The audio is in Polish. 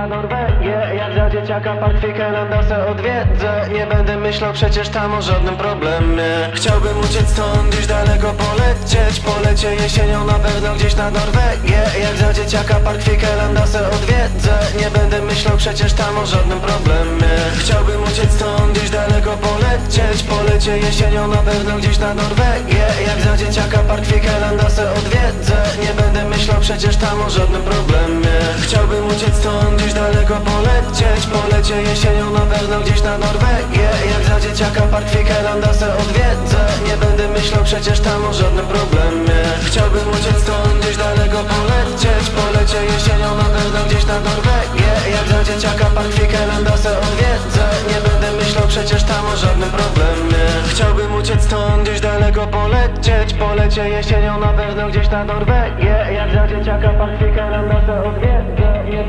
na Norwegię. Jak za dzieciaka park Fikelanda se odwiedzę. Nie będę myślał przecież tam o żadnym problemie. Chciałbym uciec stąd, gdzieś daleko polecieć. Polecie jesienią na pewno gdzieś na Norwegię. Jak za dzieciaka park Fikelanda se odwiedzę. Nie będę myślał przecież tam o żadnym problemie. Chciałbym uciec stąd, gdzieś daleko polecieć. Polecie jesienią na pewno gdzieś na Norwegię. Jak za dzieciaka park Fikelanda se odwiedzę. Nie będę myślał przecież tam o żadnym problemie. Chciałbym uciec stąd, gdzieś daleko polecieć. Polecie jesienią na pewno gdzieś na Norwegię. Jak za dzieciaka park Fikelanda se odwiedzę. Nie będę myślał przecież tam o żadnym problemie. Chciałbym uciec stąd, gdzieś daleko polecieć. Polecie jesienią na pewno gdzieś na Norwegię. Jak za dzieciaka park Fikelanda se odwiedzę. Nie będę myślał przecież tam o żadnym problemie. Chciałbym uciec stąd, gdzieś daleko polecieć. Polecie jesienią na pewno gdzieś na Norwegię. Jak za dzieciaka park Fikelanda se odwiedzę. Nie